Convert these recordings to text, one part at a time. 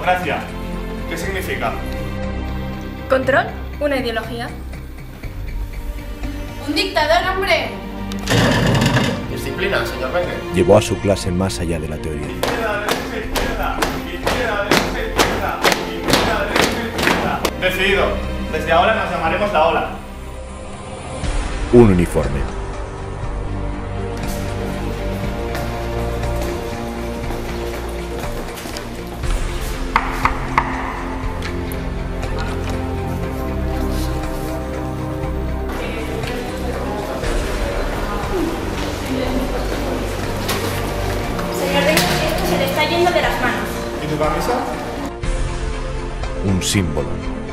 Democracia, ¿qué significa? Control, una ideología. ¡Un dictador, hombre! Disciplina, señor Wenger. Llevó a su clase más allá de la teoría. Izquierda, derecha, izquierda. Izquierda, derecha, izquierda. Izquierda, derecha, izquierda. Decidido. Desde ahora nos llamaremos la Ola. Un uniforme. Señor Wenger, esto se le está yendo de las manos. ¿Y tu camisa? Un símbolo.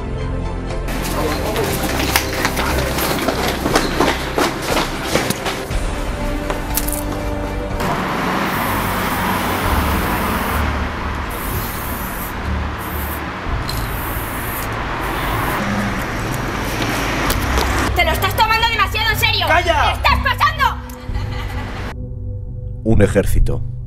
¡Te lo estás tomando demasiado en serio! ¡Calla! ¿Qué estás pasando? Un ejército.